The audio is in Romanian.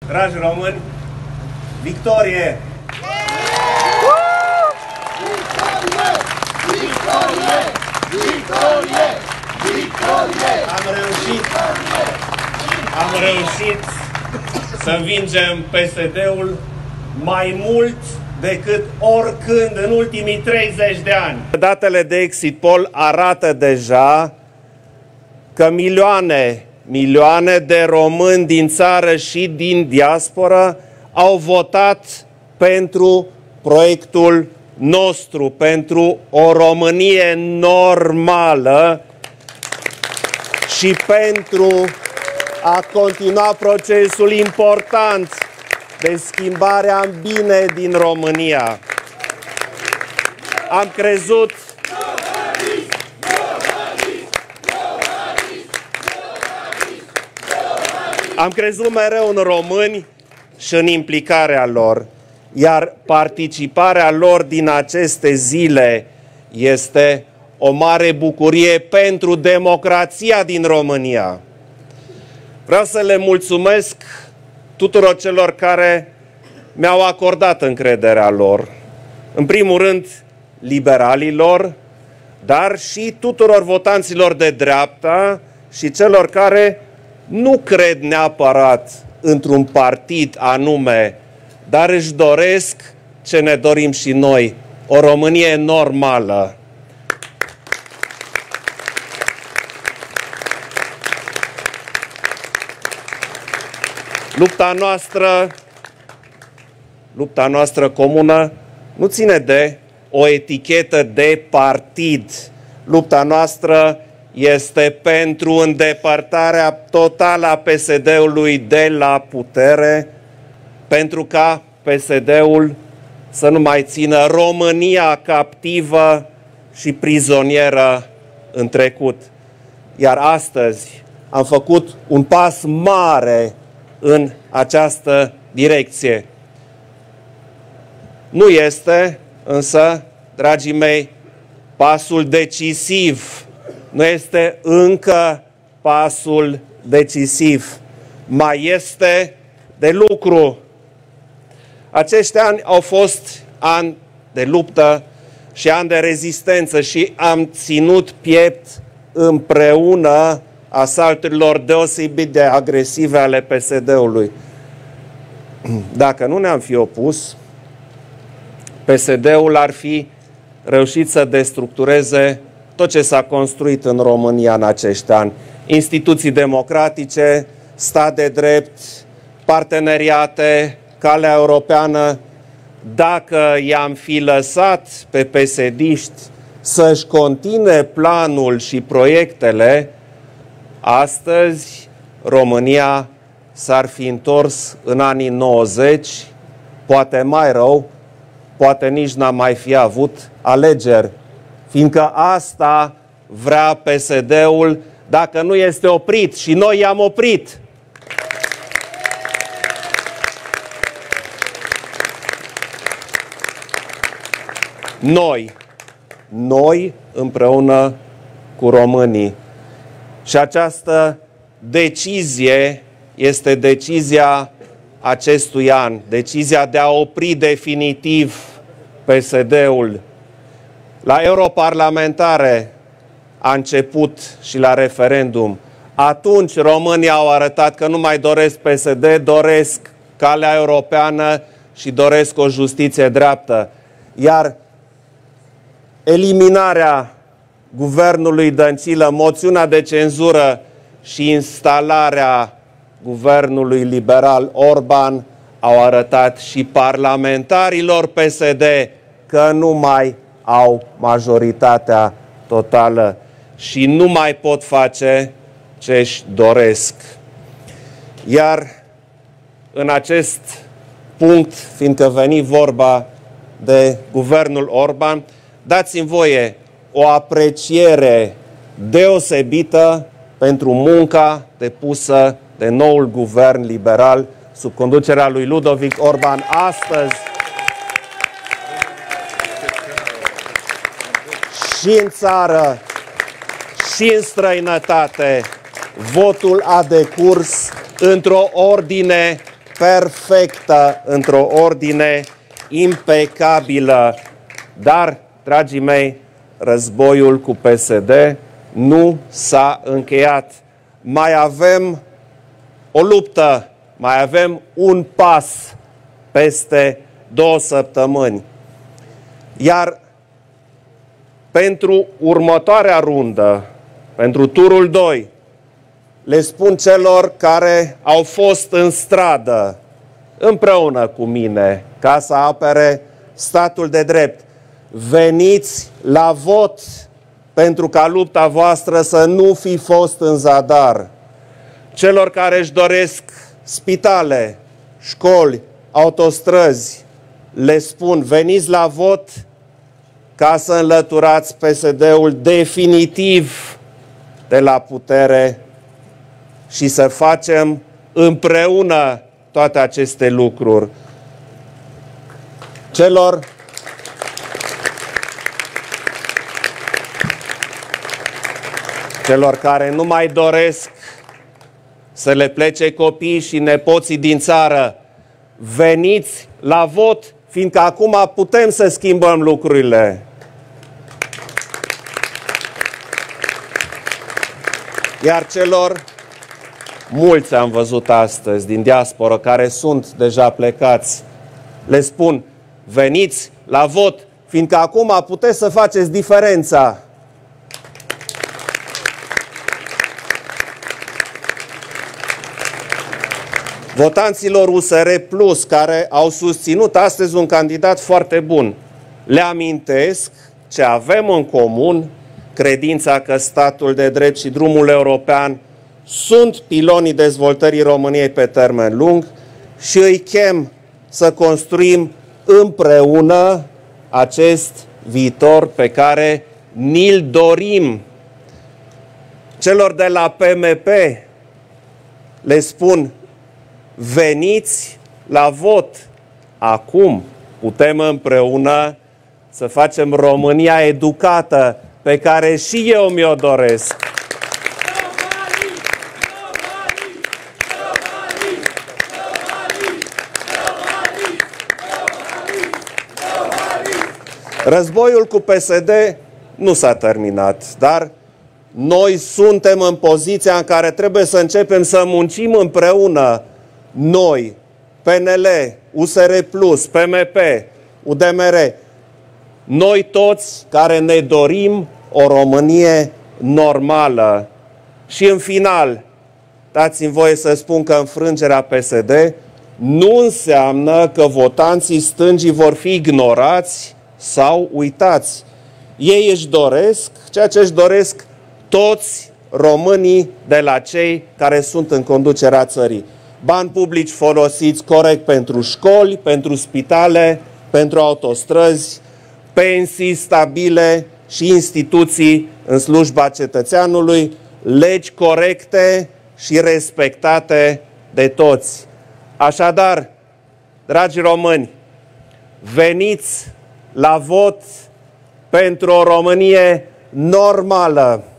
Dragi români, victorie! Victorie! Victorie! Victorie! Victorie! Am reușit să învingem PSD-ul mai mult decât oricând în ultimii 30 de ani. Datele de exit poll arată deja că milioane de români din țară și din diasporă au votat pentru proiectul nostru, pentru o Românie normală și pentru a continua procesul important de schimbare în bine din România. Am crezut mereu în români și în implicarea lor, iar participarea lor din aceste zile este o mare bucurie pentru democrația din România. Vreau să le mulțumesc tuturor celor care mi-au acordat încrederea lor. În primul rând, liberalilor, dar și tuturor votanților de dreapta și celor care nu cred neapărat într-un partid anume, dar își doresc ce ne dorim și noi, o Românie normală. Lupta noastră comună nu ține de o etichetă de partid. Lupta noastră este pentru îndepărtarea totală a PSD-ului de la putere, pentru ca PSD-ul să nu mai țină România captivă și prizonieră în trecut. Iar astăzi am făcut un pas mare în această direcție. Nu este, însă, dragii mei, pasul decisiv. Nu este încă pasul decisiv. Mai este de lucru. Acești ani au fost ani de luptă și ani de rezistență și am ținut piept împreună asalturilor deosebit de agresive ale PSD-ului. Dacă nu ne-am fi opus, PSD-ul ar fi reușit să destructureze tot ce s-a construit în România în acești ani. Instituții democratice, stat de drept, parteneriate, calea europeană. Dacă i-am fi lăsat pe PSD-iști să-și continue planul și proiectele, astăzi România s-ar fi întors în anii 90, poate mai rău, poate nici n-am mai fi avut alegeri, fiindcă asta vrea PSD-ul dacă nu este oprit și noi i-am oprit. Noi împreună cu românii. Și această decizie este decizia acestui an, decizia de a opri definitiv PSD-ul. La europarlamentare a început și la referendum. Atunci românii au arătat că nu mai doresc PSD, doresc calea europeană și doresc o justiție dreaptă. Iar eliminarea guvernului Dăncilă, moțiunea de cenzură și instalarea guvernului liberal Orban au arătat și parlamentarilor PSD că nu mai au majoritatea totală și nu mai pot face ce își doresc. Iar în acest punct, fiindcă veni vorba de guvernul Orban, dați-mi voie o apreciere deosebită pentru munca depusă de noul guvern liberal sub conducerea lui Ludovic Orban astăzi și în țară și în străinătate. Votul a decurs într-o ordine perfectă, într-o ordine impecabilă. Dar, dragii mei, războiul cu PSD nu s-a încheiat. Mai avem o luptă, mai avem un pas peste 2 săptămâni. Iar pentru următoarea rundă, pentru turul 2, le spun celor care au fost în stradă împreună cu mine ca să apere statul de drept: veniți la vot pentru ca lupta voastră să nu fi fost în zadar. Celor care își doresc spitale, școli, autostrăzi, le spun: veniți la vot ca să înlăturați PSD-ul definitiv de la putere și să facem împreună toate aceste lucruri. Celor care nu mai doresc să le plece copiii și nepoții din țară: veniți la vot, fiindcă acum putem să schimbăm lucrurile. Iar celor, mulți am văzut astăzi din diasporă care sunt deja plecați, le spun: veniți la vot, fiindcă acum puteți să faceți diferența. Votanților USR Plus, care au susținut astăzi un candidat foarte bun, le amintesc ce avem în comun: credința că statul de drept și drumul european sunt pilonii dezvoltării României pe termen lung, și îi chem să construim împreună acest viitor pe care ni-l dorim. Celor de la PMP le spun: veniți la vot. Acum putem împreună să facem România educată, pe care și eu mi-o doresc. Războiul cu PSD nu s-a terminat, dar noi suntem în poziția în care trebuie să începem să muncim împreună. Noi, PNL, USR+, PMP, UDMR, noi toți care ne dorim o Românie normală. Și în final, dați-mi voie să spun că înfrângerea PSD nu înseamnă că votanții stângii vor fi ignorați sau uitați. Ei își doresc ceea ce își doresc toți românii de la cei care sunt în conducerea țării: bani publici folosiți corect pentru școli, pentru spitale, pentru autostrăzi, pensii stabile și instituții în slujba cetățeanului, legi corecte și respectate de toți. Așadar, dragi români, veniți la vot pentru o Românie normală.